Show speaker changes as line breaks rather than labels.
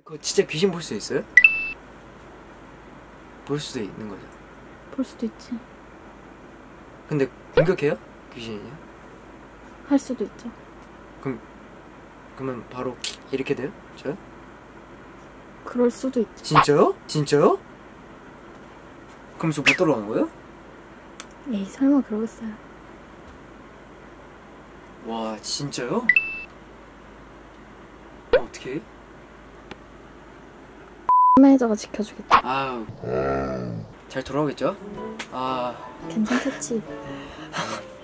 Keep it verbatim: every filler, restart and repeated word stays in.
그거 진짜 귀신 볼 수 있어요? 볼 수도 있는 거죠.
볼 수도 있지.
근데 공격해요? 귀신이요?
할 수도 있죠.
그럼 그러면 바로 이렇게 돼요? 저요?
그럴 수도 있죠.
진짜요? 진짜요? 그럼 저 못 돌아오는 거예요?
에이 설마 그러겠어요.
와 진짜요? 어떻게 해?
매니저가 지켜주겠다.
아유 잘 돌아오겠죠? 아
괜찮겠지.